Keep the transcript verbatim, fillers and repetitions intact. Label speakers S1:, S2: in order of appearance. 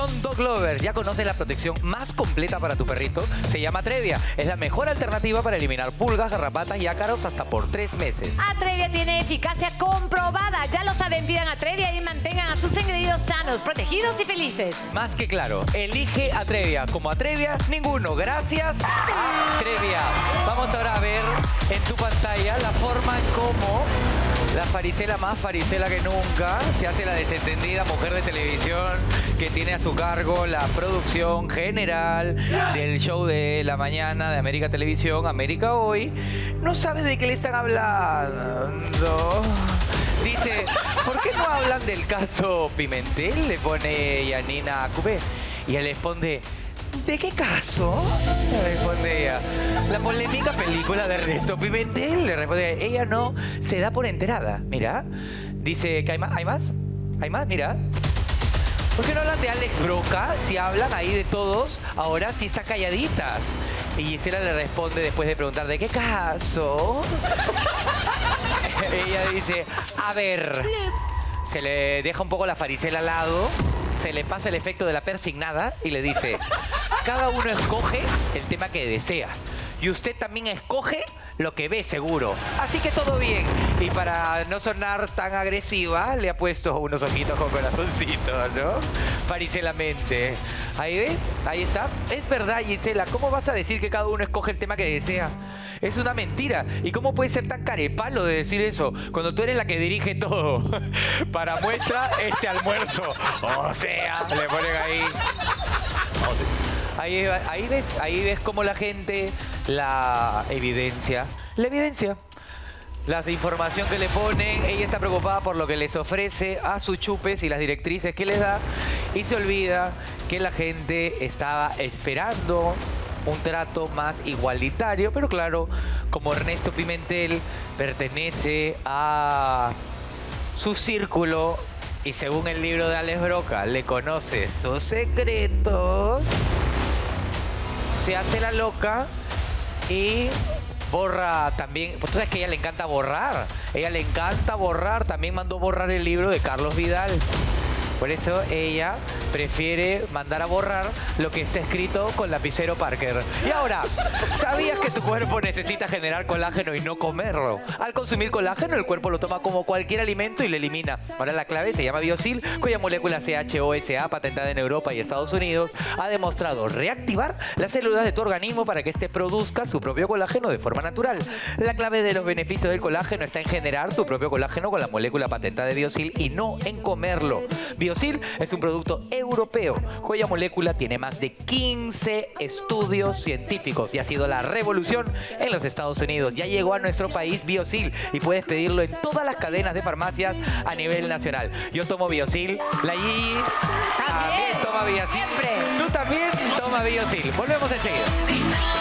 S1: Atención Dog Lover, ya conoces la protección más completa para tu perrito. Se llama Atrevia. Es la mejor alternativa para eliminar pulgas, garrapatas y ácaros hasta por tres meses.
S2: Atrevia tiene eficacia comprobada. Ya lo saben, pidan Atrevia y mantengan a sus engreídos sanos, protegidos y felices.
S1: Más que claro, elige Atrevia. Como Atrevia, ninguno. Gracias a Atrevia. Vamos ahora a ver en tu pantalla la forma en cómo la farisela más farisela que nunca se hace la desentendida mujer de televisión que tiene a su cargo la producción general del show de la mañana de América Televisión, América Hoy. No sabe de qué le están hablando. Dice, ¿por qué no hablan del caso Pimentel? Le pone Yanina Cubé. Y él responde, ¿de qué caso? Le responde ella. La polémica película de Ernesto Pimentel. Le responde ella. No se da por enterada. Mira. Dice que hay más. ¿Hay más? ¿Hay más? Mira. ¿Por qué no hablan de Alex Broca? Si hablan ahí de todos, ahora sí están calladitas. Y Gisela le responde después de preguntar ¿de qué caso? Ella dice, a ver. Se le deja un poco la farisela al lado. Se le pasa el efecto de la persignada y le dice, cada uno escoge el tema que desea. Y usted también escoge lo que ve seguro. Así que todo bien. Y para no sonar tan agresiva, le ha puesto unos ojitos con corazoncitos, ¿no? Fariselamente. Ahí ves, ahí está. Es verdad, Gisela, ¿cómo vas a decir que cada uno escoge el tema que desea? Es una mentira. ¿Y cómo puedes ser tan carepalo de decir eso cuando tú eres la que dirige todo? Para muestra este almuerzo. O sea, le ponen ahí. O sea, ahí, ahí ves, ahí ves cómo la gente la evidencia. La evidencia. La información que le ponen, ella está preocupada por lo que les ofrece a sus chupes y las directrices que les da y se olvida que la gente estaba esperando un trato más igualitario, pero claro, como Ernesto Pimentel pertenece a su círculo y según el libro de Alex Broca le conoce sus secretos, se hace la loca y borra también. Pues tú sabes que a ella le encanta borrar. A ella le encanta borrar. También mandó borrar el libro de Carlos Vidal. Por eso ella prefiere mandar a borrar lo que está escrito con lapicero Parker. Y ahora, ¿sabías que tu cuerpo necesita generar colágeno y no comerlo? Al consumir colágeno, el cuerpo lo toma como cualquier alimento y lo elimina. Ahora la clave se llama Biosil, cuya molécula C H O S A, patentada en Europa y Estados Unidos, ha demostrado reactivar las células de tu organismo para que éste produzca su propio colágeno de forma natural. La clave de los beneficios del colágeno está en generar tu propio colágeno con la molécula patentada de Biosil y no en comerlo. Biosil es un producto europeo cuya molécula tiene más de quince estudios científicos y ha sido la revolución en los Estados Unidos. Ya llegó a nuestro país Biosil y puedes pedirlo en todas las cadenas de farmacias a nivel nacional. Yo tomo Biosil, la Gigi también toma Biosil. Siempre. Tú también toma Biosil. Volvemos enseguida.